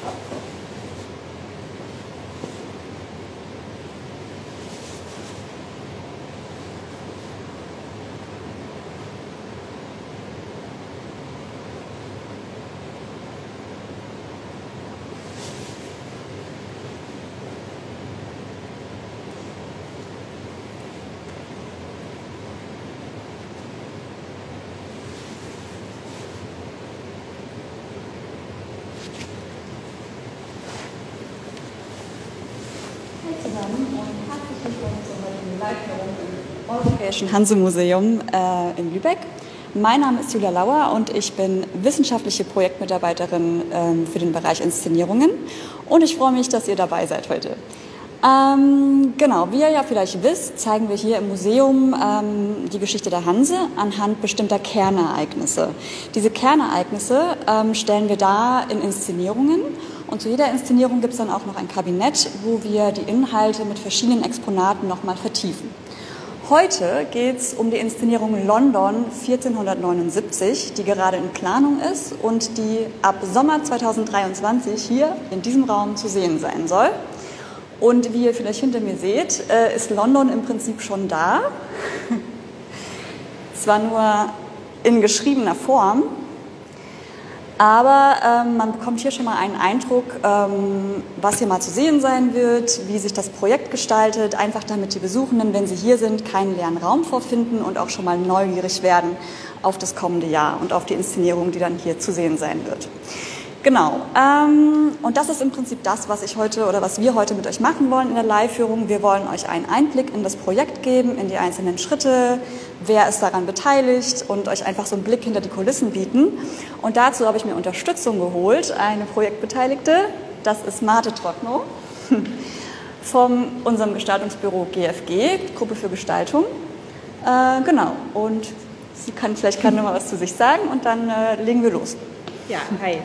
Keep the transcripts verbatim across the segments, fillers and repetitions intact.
Und herzlich willkommen zur heutigen Live-Führung im Europäischen Hanse-Museum äh, in Lübeck. Mein Name ist Julia Lauer und ich bin wissenschaftliche Projektmitarbeiterin ähm, für den Bereich Inszenierungen. Und ich freue mich, dass ihr dabei seid heute. Ähm, genau, wie ihr ja vielleicht wisst, zeigen wir hier im Museum ähm, die Geschichte der Hanse anhand bestimmter Kernereignisse. Diese Kernereignisse ähm, stellen wir dar in Inszenierungen. Und zu jeder Inszenierung gibt es dann auch noch ein Kabinett, wo wir die Inhalte mit verschiedenen Exponaten nochmal vertiefen. Heute geht es um die Inszenierung London vierzehnhundertneunundsiebzig, die gerade in Planung ist und die ab Sommer zweitausenddreiundzwanzig hier in diesem Raum zu sehen sein soll. Und wie ihr vielleicht hinter mir seht, ist London im Prinzip schon da. Zwar nur in geschriebener Form, aber ähm, man bekommt hier schon mal einen Eindruck, ähm, was hier mal zu sehen sein wird, wie sich das Projekt gestaltet, einfach damit die Besuchenden, wenn sie hier sind, keinen leeren Raum vorfinden und auch schon mal neugierig werden auf das kommende Jahr und auf die Inszenierung, die dann hier zu sehen sein wird. Genau, ähm, und das ist im Prinzip das, was ich heute oder was wir heute mit euch machen wollen in der Live-Führung. Wir wollen euch einen Einblick in das Projekt geben, in die einzelnen Schritte, wer ist daran beteiligt und euch einfach so einen Blick hinter die Kulissen bieten. Und dazu habe ich mir Unterstützung geholt, eine Projektbeteiligte, das ist Marte Trocknow von unserem Gestaltungsbüro G F G, Gruppe für Gestaltung. Äh, genau, und sie kann vielleicht kann noch mal was zu sich sagen und dann äh, legen wir los. Ja, hi.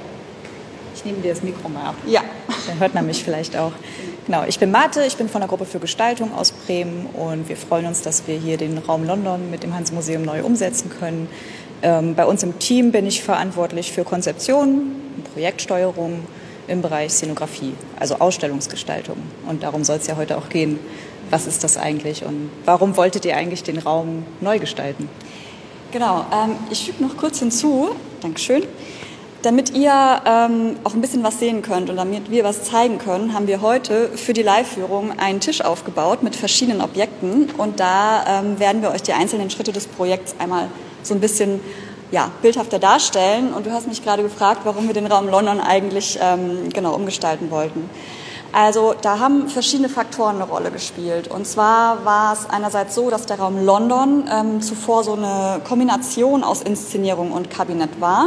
Ich nehme dir das Mikro mal ab. Ja. Dann hört man mich vielleicht auch. Genau, ich bin Marte, ich bin von der Gruppe für Gestaltung aus Bremen und wir freuen uns, dass wir hier den Raum London mit dem Hanse-Museum neu umsetzen können. Ähm, bei uns im Team bin ich verantwortlich für Konzeption und Projektsteuerung im Bereich Szenografie, also Ausstellungsgestaltung. Und darum soll es ja heute auch gehen. Was ist das eigentlich und warum wolltet ihr eigentlich den Raum neu gestalten? Genau, ähm, ich füge noch kurz hinzu, Dankeschön. Damit ihr ähm, auch ein bisschen was sehen könnt und damit wir was zeigen können, haben wir heute für die Live-Führung einen Tisch aufgebaut mit verschiedenen Objekten und da ähm, werden wir euch die einzelnen Schritte des Projekts einmal so ein bisschen ja, bildhafter darstellen. Und du hast mich gerade gefragt, warum wir den Raum London eigentlich ähm, genau umgestalten wollten. Also da haben verschiedene Faktoren eine Rolle gespielt. Und zwar war es einerseits so, dass der Raum London ähm, zuvor so eine Kombination aus Inszenierung und Kabinett war.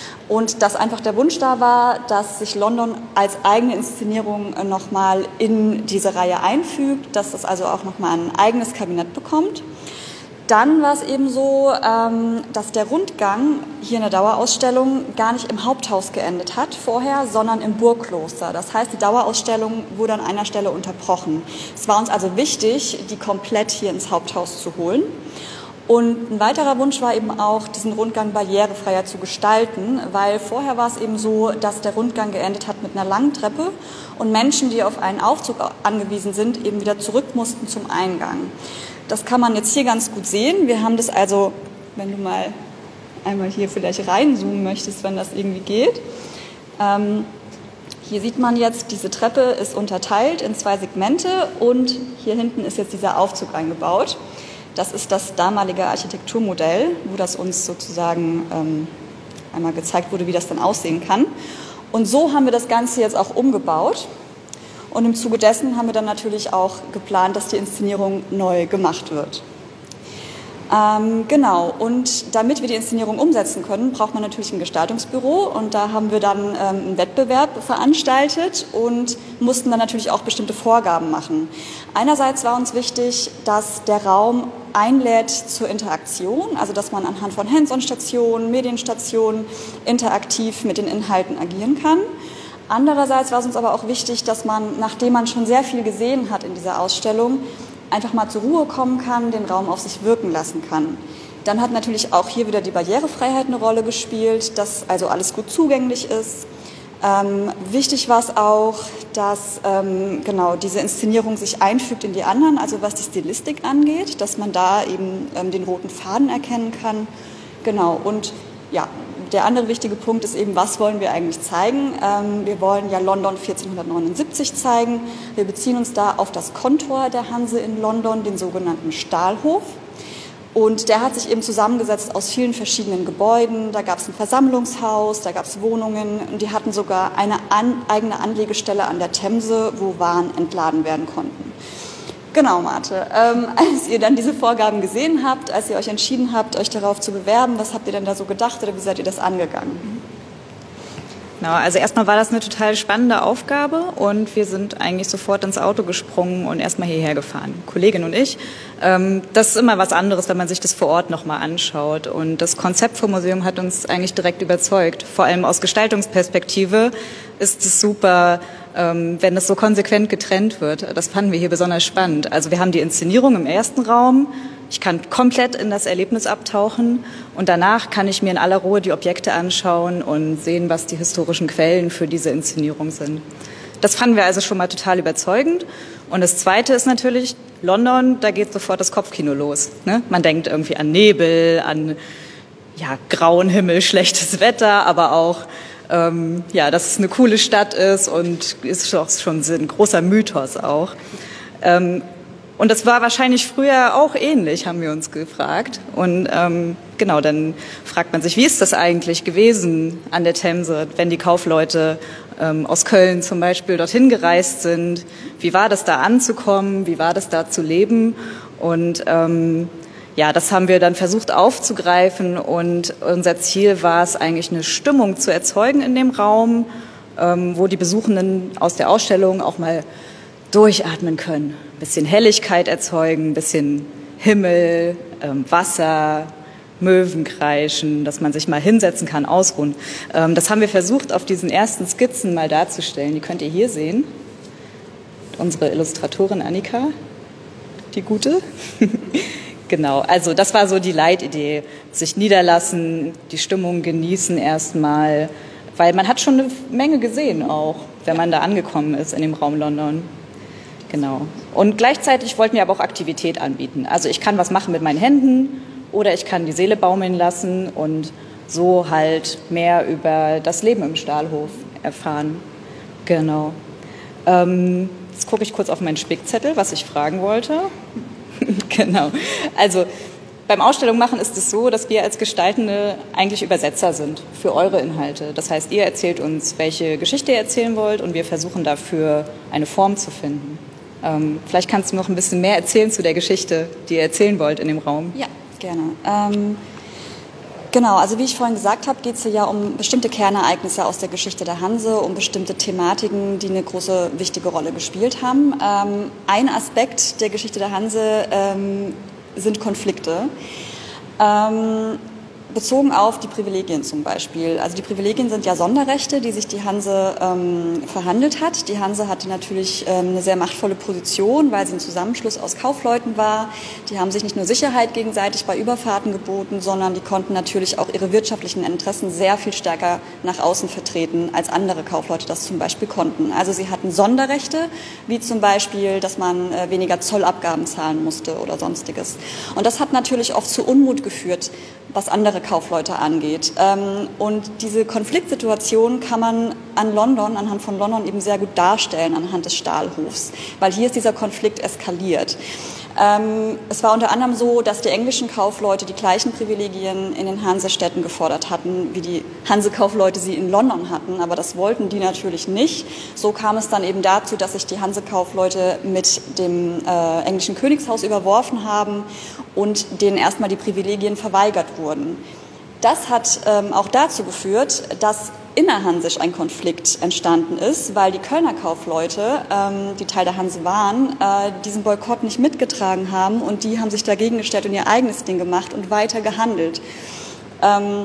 Und dass einfach der Wunsch da war, dass sich London als eigene Inszenierung nochmal in diese Reihe einfügt, dass es also auch nochmal ein eigenes Kabinett bekommt. Dann war es eben so, dass der Rundgang hier in der Dauerausstellung gar nicht im Haupthaus geendet hat vorher, sondern im Burgkloster. Das heißt, die Dauerausstellung wurde an einer Stelle unterbrochen. Es war uns also wichtig, die komplett hier ins Haupthaus zu holen. Und ein weiterer Wunsch war eben auch, diesen Rundgang barrierefreier zu gestalten, weil vorher war es eben so, dass der Rundgang geendet hat mit einer langen Treppe und Menschen, die auf einen Aufzug angewiesen sind, eben wieder zurück mussten zum Eingang. Das kann man jetzt hier ganz gut sehen. Wir haben das also, wenn du mal einmal hier vielleicht reinzoomen möchtest, wenn das irgendwie geht. Ähm, hier sieht man jetzt, diese Treppe ist unterteilt in zwei Segmente und hier hinten ist jetzt dieser Aufzug eingebaut. Das ist das damalige Architekturmodell, wo das uns sozusagen ähm, einmal gezeigt wurde, wie das dann aussehen kann. Und so haben wir das Ganze jetzt auch umgebaut. Und im Zuge dessen haben wir dann natürlich auch geplant, dass die Inszenierung neu gemacht wird. Ähm, genau, und damit wir die Inszenierung umsetzen können, braucht man natürlich ein Gestaltungsbüro. Und da haben wir dann ähm, einen Wettbewerb veranstaltet und mussten dann natürlich auch bestimmte Vorgaben machen. Einerseits war uns wichtig, dass der Raum einlädt zur Interaktion, also dass man anhand von Hands-on-Stationen, Medienstationen interaktiv mit den Inhalten agieren kann. Andererseits war es uns aber auch wichtig, dass man, nachdem man schon sehr viel gesehen hat in dieser Ausstellung, einfach mal zur Ruhe kommen kann, den Raum auf sich wirken lassen kann. Dann hat natürlich auch hier wieder die Barrierefreiheit eine Rolle gespielt, dass also alles gut zugänglich ist. Ähm, wichtig war es auch, dass ähm, genau diese Inszenierung sich einfügt in die anderen, also was die Stilistik angeht, dass man da eben ähm, den roten Faden erkennen kann. Genau, und ja, der andere wichtige Punkt ist eben, was wollen wir eigentlich zeigen? Ähm, wir wollen ja London vierzehnhundertneunundsiebzig zeigen. Wir beziehen uns da auf das Kontor der Hanse in London, den sogenannten Stahlhof. Und der hat sich eben zusammengesetzt aus vielen verschiedenen Gebäuden. Da gab es ein Versammlungshaus, da gab es Wohnungen und die hatten sogar eine an, eigene Anlegestelle an der Themse, wo Waren entladen werden konnten. Genau, Marte. Ähm, als ihr dann diese Vorgaben gesehen habt, als ihr euch entschieden habt, euch darauf zu bewerben, was habt ihr denn da so gedacht oder wie seid ihr das angegangen? Genau, also erstmal war das eine total spannende Aufgabe und wir sind eigentlich sofort ins Auto gesprungen und erstmal hierher gefahren, Kollegin und ich. Ähm, das ist immer was anderes, wenn man sich das vor Ort nochmal anschaut und das Konzept vom Museum hat uns eigentlich direkt überzeugt. Vor allem aus Gestaltungsperspektive ist es super, ähm, wenn das so konsequent getrennt wird. Das fanden wir hier besonders spannend. Also wir haben die Inszenierung im ersten Raum. Ich kann komplett in das Erlebnis abtauchen und danach kann ich mir in aller Ruhe die Objekte anschauen und sehen, was die historischen Quellen für diese Inszenierung sind. Das fanden wir also schon mal total überzeugend. Und das Zweite ist natürlich London, da geht sofort das Kopfkino los. Ne? Man denkt irgendwie an Nebel, an ja, grauen Himmel, schlechtes Wetter, aber auch, ähm, ja, dass es eine coole Stadt ist und ist auch schon ein großer Mythos auch. Ähm, Und das war wahrscheinlich früher auch ähnlich, haben wir uns gefragt. Und ähm, genau, dann fragt man sich, wie ist das eigentlich gewesen an der Themse, wenn die Kaufleute ähm, aus Köln zum Beispiel dorthin gereist sind? Wie war das da anzukommen? Wie war das da zu leben? Und ähm, ja, das haben wir dann versucht aufzugreifen. Und unser Ziel war es eigentlich, eine Stimmung zu erzeugen in dem Raum, ähm, wo die Besuchenden aus der Ausstellung auch mal durchatmen können. Ein bisschen Helligkeit erzeugen, ein bisschen Himmel, ähm, Wasser, Möwen kreischen, dass man sich mal hinsetzen kann, ausruhen. Ähm, das haben wir versucht, auf diesen ersten Skizzen mal darzustellen. Die könnt ihr hier sehen. Unsere Illustratorin Annika, die gute. Genau, also das war so die Leitidee. Sich niederlassen, die Stimmung genießen erstmal, weil man hat schon eine Menge gesehen auch, wenn man da angekommen ist in dem Raum London. Genau. Und gleichzeitig wollten wir aber auch Aktivität anbieten. Also ich kann was machen mit meinen Händen oder ich kann die Seele baumeln lassen und so halt mehr über das Leben im Stahlhof erfahren. Genau. Ähm, jetzt gucke ich kurz auf meinen Spickzettel, was ich fragen wollte. Genau. Also beim Ausstellung machen ist es so, dass wir als Gestaltende eigentlich Übersetzer sind für eure Inhalte. Das heißt, ihr erzählt uns, welche Geschichte ihr erzählen wollt und wir versuchen dafür eine Form zu finden. Ähm, vielleicht kannst du noch ein bisschen mehr erzählen zu der Geschichte, die ihr erzählen wollt in dem Raum. Ja, gerne. Ähm, genau, also wie ich vorhin gesagt habe, geht es ja um bestimmte Kernereignisse aus der Geschichte der Hanse, um bestimmte Thematiken, die eine große, wichtige Rolle gespielt haben. Ähm, ein Aspekt der Geschichte der Hanse ähm, sind Konflikte. Ähm, bezogen auf die Privilegien zum Beispiel. Also die Privilegien sind ja Sonderrechte, die sich die Hanse ähm, verhandelt hat. Die Hanse hatte natürlich ähm, eine sehr machtvolle Position, weil sie ein Zusammenschluss aus Kaufleuten war. Die haben sich nicht nur Sicherheit gegenseitig bei Überfahrten geboten, sondern die konnten natürlich auch ihre wirtschaftlichen Interessen sehr viel stärker nach außen vertreten, als andere Kaufleute das zum Beispiel konnten. Also sie hatten Sonderrechte, wie zum Beispiel, dass man äh, weniger Zollabgaben zahlen musste oder sonstiges. Und das hat natürlich oft zu Unmut geführt, was andere Kaufleute angeht. Und diese Konfliktsituation kann man an London, anhand von London eben sehr gut darstellen, anhand des Stahlhofs, weil hier ist dieser Konflikt eskaliert. Es war unter anderem so, dass die englischen Kaufleute die gleichen Privilegien in den Hansestädten gefordert hatten, wie die Hansekaufleute sie in London hatten, aber das wollten die natürlich nicht. So kam es dann eben dazu, dass sich die Hansekaufleute mit dem äh, englischen Königshaus überworfen haben und denen erstmal die Privilegien verweigert wurden. Das hat ähm, auch dazu geführt, dass innerhansisch ein Konflikt entstanden ist, weil die Kölner Kaufleute, ähm, die Teil der Hanse waren, äh, diesen Boykott nicht mitgetragen haben und die haben sich dagegen gestellt und ihr eigenes Ding gemacht und weiter gehandelt. Ähm,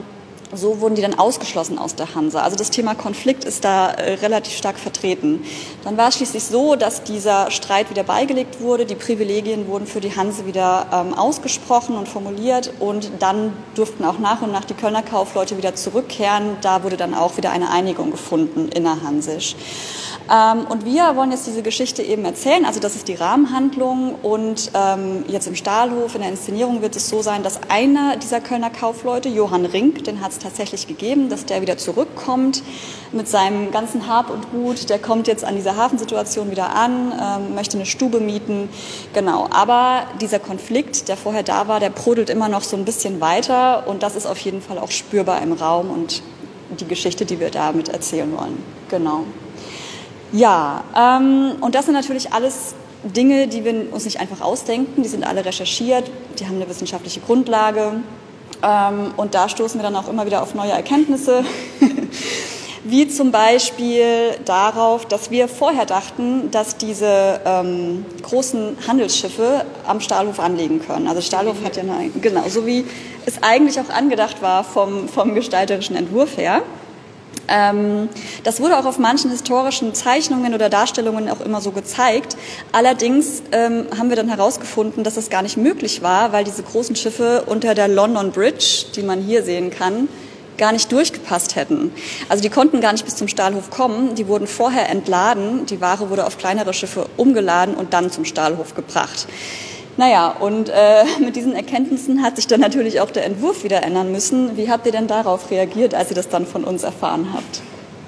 so wurden die dann ausgeschlossen aus der Hanse. Also das Thema Konflikt ist da äh, relativ stark vertreten. Dann war es schließlich so, dass dieser Streit wieder beigelegt wurde, die Privilegien wurden für die Hanse wieder ähm, ausgesprochen und formuliert und dann durften auch nach und nach die Kölner Kaufleute wieder zurückkehren. Da wurde dann auch wieder eine Einigung gefunden innerhansisch. Ähm, und wir wollen jetzt diese Geschichte eben erzählen, also das ist die Rahmenhandlung und ähm, jetzt im Stahlhof, in der Inszenierung wird es so sein, dass einer dieser Kölner Kaufleute, Johann Rink, den hat es tatsächlich gegeben, dass der wieder zurückkommt mit seinem ganzen Hab und Gut, der kommt jetzt an dieser Hafensituation wieder an, ähm, möchte eine Stube mieten, genau, aber dieser Konflikt, der vorher da war, der brodelt immer noch so ein bisschen weiter und das ist auf jeden Fall auch spürbar im Raum und die Geschichte, die wir damit erzählen wollen, genau. Ja, ähm, und das sind natürlich alles Dinge, die wir uns nicht einfach ausdenken, die sind alle recherchiert, die haben eine wissenschaftliche Grundlage ähm, und da stoßen wir dann auch immer wieder auf neue Erkenntnisse, wie zum Beispiel darauf, dass wir vorher dachten, dass diese ähm, großen Handelsschiffe am Stahlhof anlegen können. Also Stahlhof hat ja eine, genau, so wie es eigentlich auch angedacht war vom, vom gestalterischen Entwurf her. Ähm, das wurde auch auf manchen historischen Zeichnungen oder Darstellungen auch immer so gezeigt. Allerdings ähm, haben wir dann herausgefunden, dass das gar nicht möglich war, weil diese großen Schiffe unter der London Bridge, die man hier sehen kann, gar nicht durchgepasst hätten. Also die konnten gar nicht bis zum Stahlhof kommen, die wurden vorher entladen, die Ware wurde auf kleinere Schiffe umgeladen und dann zum Stahlhof gebracht. Naja, und äh, mit diesen Erkenntnissen hat sich dann natürlich auch der Entwurf wieder ändern müssen. Wie habt ihr denn darauf reagiert, als ihr das dann von uns erfahren habt?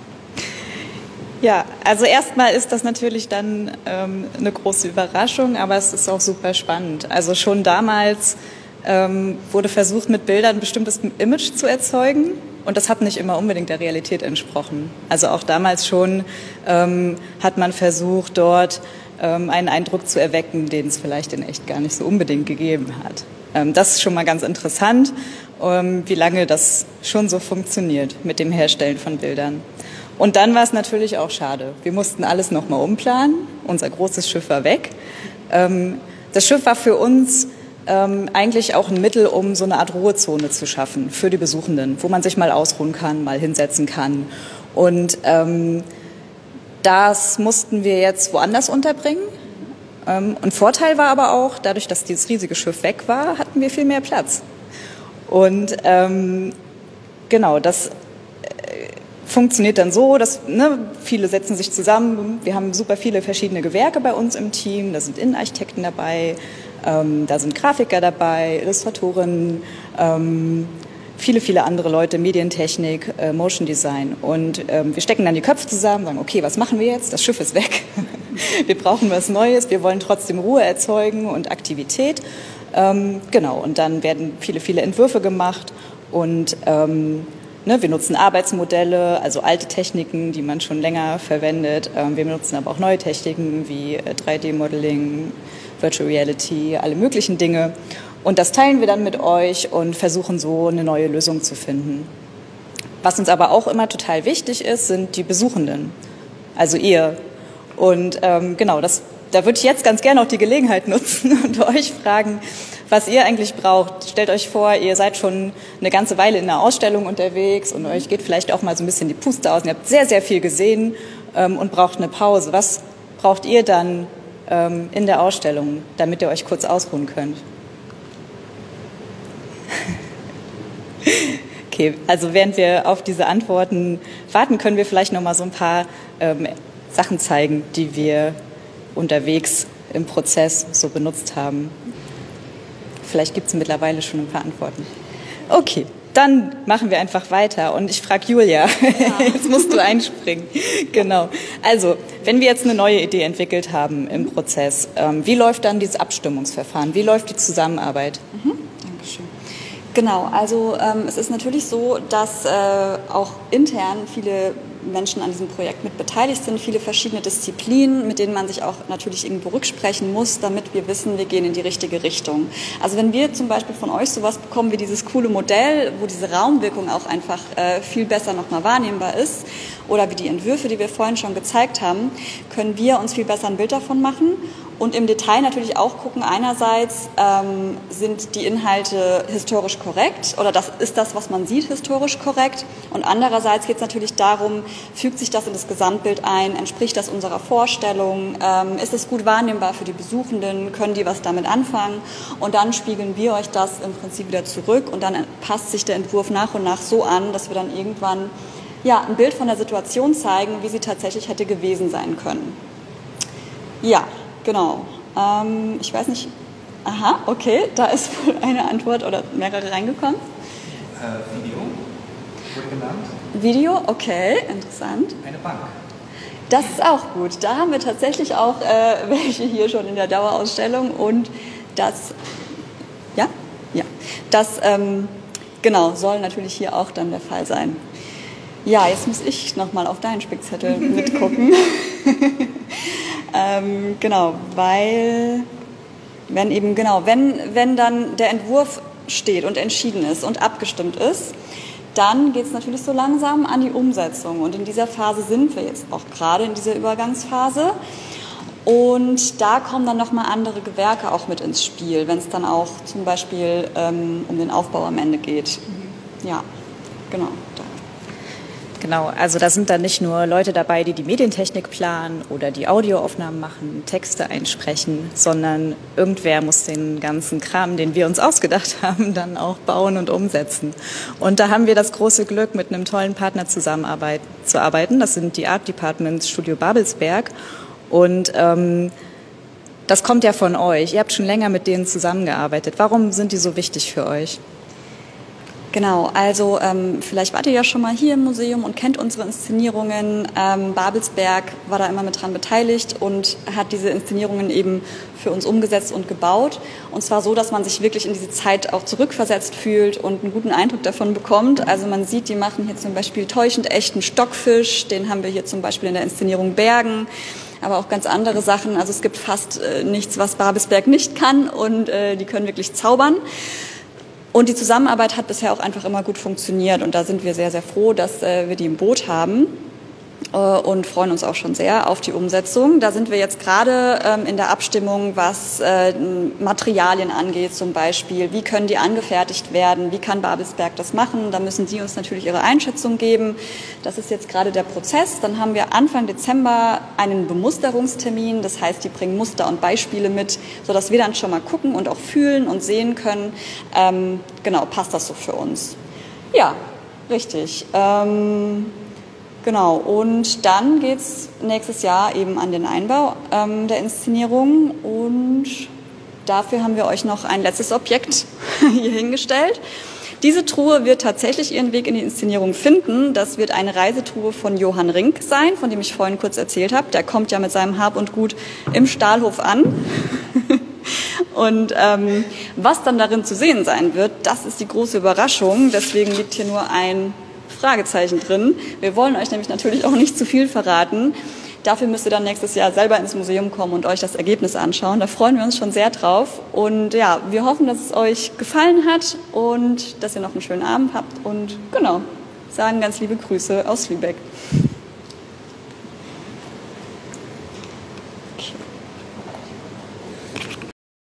Ja, also erstmal ist das natürlich dann ähm, eine große Überraschung, aber es ist auch super spannend. Also schon damals ähm, wurde versucht, mit Bildern ein bestimmtes Image zu erzeugen und das hat nicht immer unbedingt der Realität entsprochen. Also auch damals schon ähm, hat man versucht, dort einen Eindruck zu erwecken, den es vielleicht in echt gar nicht so unbedingt gegeben hat. Das ist schon mal ganz interessant, wie lange das schon so funktioniert mit dem Herstellen von Bildern. Und dann war es natürlich auch schade. Wir mussten alles nochmal umplanen. Unser großes Schiff war weg. Das Schiff war für uns eigentlich auch ein Mittel, um so eine Art Ruhezone zu schaffen für die Besuchenden, wo man sich mal ausruhen kann, mal hinsetzen kann. Und ähm, das mussten wir jetzt woanders unterbringen. Und Vorteil war aber auch, dadurch, dass dieses riesige Schiff weg war, hatten wir viel mehr Platz. Und ähm, genau, das äh, funktioniert dann so, dass ne, viele setzen sich zusammen. Wir haben super viele verschiedene Gewerke bei uns im Team. Da sind Innenarchitekten dabei, ähm, da sind Grafiker dabei, Illustratoren, ähm, viele, viele andere Leute, Medientechnik, äh, Motion Design. Und ähm, wir stecken dann die Köpfe zusammen, sagen, okay, was machen wir jetzt? Das Schiff ist weg. Wir brauchen was Neues. Wir wollen trotzdem Ruhe erzeugen und Aktivität. Ähm, genau, und dann werden viele, viele Entwürfe gemacht. Und ähm, ne, wir nutzen Arbeitsmodelle, also alte Techniken, die man schon länger verwendet. Ähm, wir benutzen aber auch neue Techniken wie äh, drei D Modeling, Virtual Reality, alle möglichen Dinge. Und das teilen wir dann mit euch und versuchen so eine neue Lösung zu finden. Was uns aber auch immer total wichtig ist, sind die Besuchenden, also ihr. Und ähm, genau, das, da würde ich jetzt ganz gerne auch die Gelegenheit nutzen und euch fragen, was ihr eigentlich braucht. Stellt euch vor, ihr seid schon eine ganze Weile in einer Ausstellung unterwegs und euch geht vielleicht auch mal so ein bisschen die Puste aus. Und ihr habt sehr, sehr viel gesehen ähm, und braucht eine Pause. Was braucht ihr dann ähm, in der Ausstellung, damit ihr euch kurz ausruhen könnt? Okay, also während wir auf diese Antworten warten, können wir vielleicht noch mal so ein paar ähm, Sachen zeigen, die wir unterwegs im Prozess so benutzt haben. Vielleicht gibt es mittlerweile schon ein paar Antworten. Okay, dann machen wir einfach weiter und ich frage Julia, ja. Jetzt musst du einspringen. Genau. Also, wenn wir jetzt eine neue Idee entwickelt haben im Prozess, ähm, wie läuft dann dieses Abstimmungsverfahren? Wie läuft die Zusammenarbeit? Mhm. Dankeschön. Genau, also ähm, es ist natürlich so, dass äh, auch intern viele Menschen an diesem Projekt mit beteiligt sind, viele verschiedene Disziplinen, mit denen man sich auch natürlich irgendwo rücksprechen muss, damit wir wissen, wir gehen in die richtige Richtung. Also wenn wir zum Beispiel von euch sowas bekommen wie dieses coole Modell, wo diese Raumwirkung auch einfach äh, viel besser nochmal wahrnehmbar ist, oder wie die Entwürfe, die wir vorhin schon gezeigt haben, können wir uns viel besser ein Bild davon machen und im Detail natürlich auch gucken, einerseits ähm, sind die Inhalte historisch korrekt oder das ist das, was man sieht, historisch korrekt, und andererseits geht es natürlich darum, fügt sich das in das Gesamtbild ein, entspricht das unserer Vorstellung, ähm, ist es gut wahrnehmbar für die Besuchenden, können die was damit anfangen, und dann spiegeln wir euch das im Prinzip wieder zurück und dann passt sich der Entwurf nach und nach so an, dass wir dann irgendwann ja, ein Bild von der Situation zeigen, wie sie tatsächlich hätte gewesen sein können. Ja, genau. Ähm, ich weiß nicht, aha, okay, da ist wohl eine Antwort oder mehrere reingekommen. Äh, Video wurde genannt. Video, okay, interessant. Eine Bank. Das ist auch gut. Da haben wir tatsächlich auch äh, welche hier schon in der Dauerausstellung, und das, ja, ja, das, ähm, genau, soll natürlich hier auch dann der Fall sein. Ja, jetzt muss ich nochmal auf deinen Spickzettel mitgucken. ähm, genau, weil, wenn eben, genau, wenn, wenn dann der Entwurf steht und entschieden ist und abgestimmt ist, dann geht es natürlich so langsam an die Umsetzung. Und in dieser Phase sind wir jetzt auch gerade, in dieser Übergangsphase. Und da kommen dann nochmal andere Gewerke auch mit ins Spiel, wenn es dann auch zum Beispiel ähm, um den Aufbau am Ende geht. Ja, genau. Genau, also da sind dann nicht nur Leute dabei, die die Medientechnik planen oder die Audioaufnahmen machen, Texte einsprechen, sondern irgendwer muss den ganzen Kram, den wir uns ausgedacht haben, dann auch bauen und umsetzen. Und da haben wir das große Glück, mit einem tollen Partner zusammenzuarbeiten. Das sind die Art Departments Studio Babelsberg. Und ähm, das kommt ja von euch. Ihr habt schon länger mit denen zusammengearbeitet. Warum sind die so wichtig für euch? Genau, also ähm, vielleicht wart ihr ja schon mal hier im Museum und kennt unsere Inszenierungen. Ähm, Babelsberg war da immer mit dran beteiligt und hat diese Inszenierungen eben für uns umgesetzt und gebaut. Und zwar so, dass man sich wirklich in diese Zeit auch zurückversetzt fühlt und einen guten Eindruck davon bekommt. Also man sieht, die machen hier zum Beispiel täuschend echten Stockfisch, den haben wir hier zum Beispiel in der Inszenierung Bergen, aber auch ganz andere Sachen. Also es gibt fast äh, nichts, was Babelsberg nicht kann, und äh, die können wirklich zaubern. Und die Zusammenarbeit hat bisher auch einfach immer gut funktioniert, und da sind wir sehr, sehr froh, dass äh, wir die im Boot haben, äh, und freuen uns auch schon sehr auf die Umsetzung. Da sind wir jetzt gerade ähm, in der Abstimmung, was äh, Materialien angeht zum Beispiel. Wie können die angefertigt werden? Wie kann Babelsberg das machen? Da müssen die uns natürlich ihre Einschätzung geben. Das ist jetzt gerade der Prozess. Dann haben wir Anfang Dezember einen Bemusterungstermin. Das heißt, die bringen Muster und Beispiele mit, sodass wir dann schon mal gucken und auch fühlen und sehen können, ähm, genau, passt das so für uns? Ja, richtig. Ähm, Genau, und dann geht es nächstes Jahr eben an den Einbau ähm, der Inszenierung, und dafür haben wir euch noch ein letztes Objekt hier hingestellt. Diese Truhe wird tatsächlich ihren Weg in die Inszenierung finden. Das wird eine Reisetruhe von Johann Rinck sein, von dem ich vorhin kurz erzählt habe. Der kommt ja mit seinem Hab und Gut im Stahlhof an. Und ähm, was dann darin zu sehen sein wird, das ist die große Überraschung. Deswegen liegt hier nur ein Fragezeichen drin. Wir wollen euch nämlich natürlich auch nicht zu viel verraten. Dafür müsst ihr dann nächstes Jahr selber ins Museum kommen und euch das Ergebnis anschauen. Da freuen wir uns schon sehr drauf. Und ja, wir hoffen, dass es euch gefallen hat und dass ihr noch einen schönen Abend habt. Und genau, sagen ganz liebe Grüße aus Lübeck.